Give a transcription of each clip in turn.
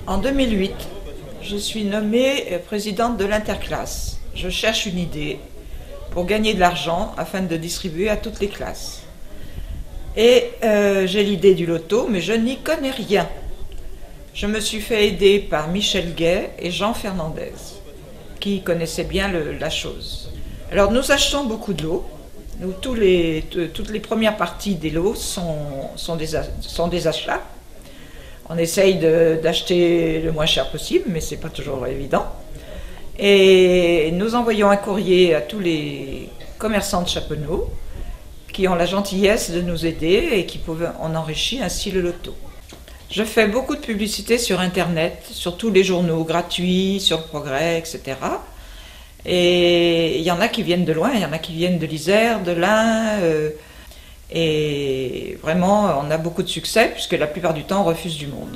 En 2008, je suis nommée présidente de l'interclasse. Je cherche une idée pour gagner de l'argent afin de distribuer à toutes les classes. Et j'ai l'idée du loto, mais je n'y connais rien. Je me suis fait aider par Michel Gay et Jean Fernandez, qui connaissaient bien la chose. Alors nous achetons beaucoup de lots. Toutes les premières parties des lots sont des achats. On essaye d'acheter le moins cher possible, mais ce n'est pas toujours évident. Et nous envoyons un courrier à tous les commerçants de Chappeneau qui ont la gentillesse de nous aider et qui peuvent en enrichir ainsi le loto. Je fais beaucoup de publicité sur Internet, sur tous les journaux gratuits, sur le Progrès, etc. Et il y en a qui viennent de loin, il y en a qui viennent de l'Isère, de l'Ain. Et vraiment, on a beaucoup de succès puisque la plupart du temps, on refuse du monde.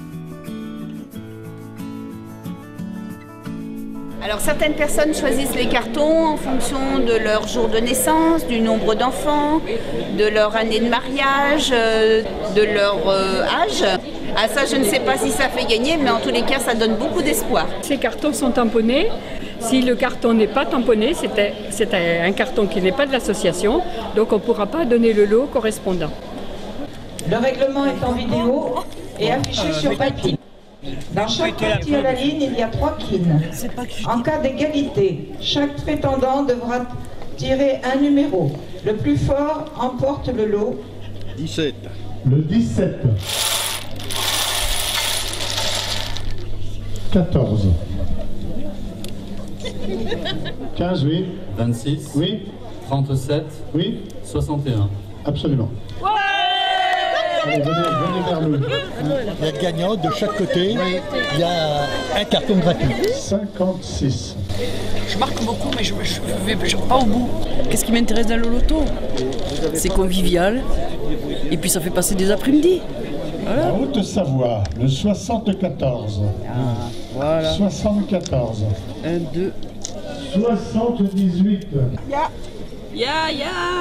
Alors certaines personnes choisissent les cartons en fonction de leur jour de naissance, du nombre d'enfants, de leur année de mariage, de leur âge. Ah, ça, je ne sais pas si ça fait gagner, mais en tous les cas, ça donne beaucoup d'espoir. Ces cartons sont tamponnés. Si le carton n'est pas tamponné, c'est un carton qui n'est pas de l'association, donc on ne pourra pas donner le lot correspondant. Le règlement est en vidéo et affiché sur papier. Dans chaque partie à la ligne, il y a 3 quines. En cas d'égalité, chaque prétendant devra tirer un numéro. Le plus fort emporte le lot. 17. Le 17. 14. 15, oui. 26. Oui. 37. Oui. 61. Absolument. Allez, venez vers nous. Il y a gagnant de chaque côté. Il y a un carton gratuit. 56. Je marque beaucoup, mais je ne vais pas au bout. Qu'est-ce qui m'intéresse dans le loto? C'est convivial. Et puis ça fait passer des après-midi. Voilà. En Haute-Savoie, le 74. Voilà. 74. 1, 2. 78. Ya.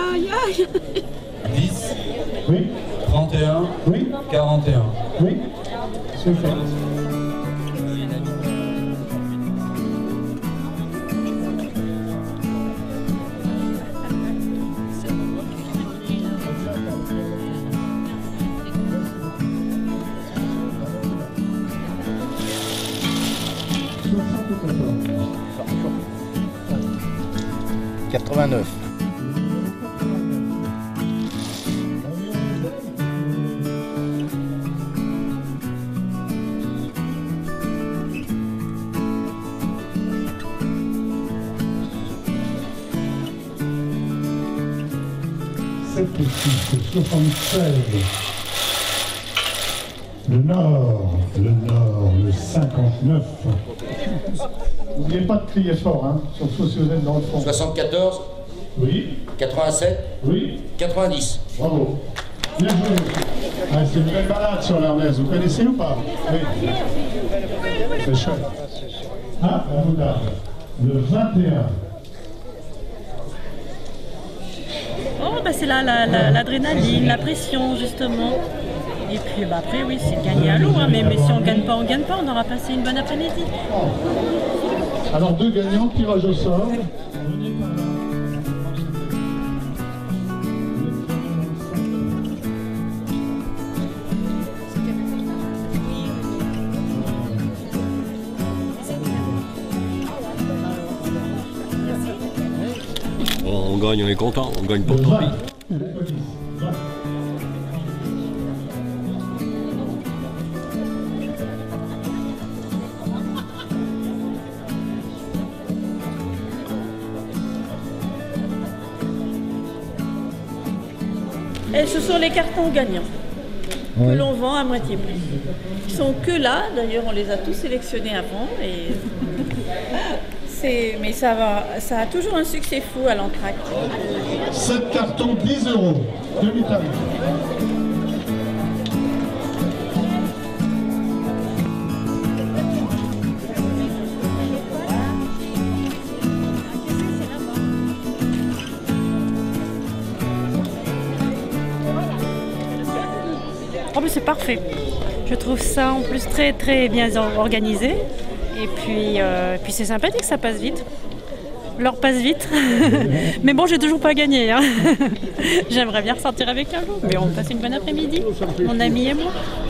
10. Oui. 31. Oui. 41. Oui. C'est fait. « 89. C'est 76. Le Nord, le 59. N'oubliez pas de crier fort, hein, surtout si vous êtes dans le fond. 74. Oui. 87. Oui. 90. Bravo. Bien joué. Ah, c'est une belle balade sur l'Arnaise. Vous connaissez ou pas? Oui. C'est chouette. Ah, la moutarde. Le 21. Oh, bah c'est là l'adrénaline, la pression, justement. Et puis bah, après, oui, c'est gagner à l'eau, hein, mais si on gagne pas, on aura passé une bonne après-midi. Alors, 2 gagnants, tirage au sort. On gagne, on est content, on gagne pas tant pis. Et ce sont les cartons gagnants que l'on vend à moitié prix. Ils sont que là, d'ailleurs on les a tous sélectionnés avant. Mais ça a toujours un succès fou à l'entracte. 7 cartons, 10 €. Demi-tarif. Oh, mais c'est parfait. Je trouve ça en plus très très bien organisé. Et puis c'est sympathique, ça passe vite. L'heure passe vite. Mais bon, j'ai toujours pas gagné. Hein. J'aimerais bien ressortir avec un jour. Mais on passe une bonne après-midi, mon ami et moi.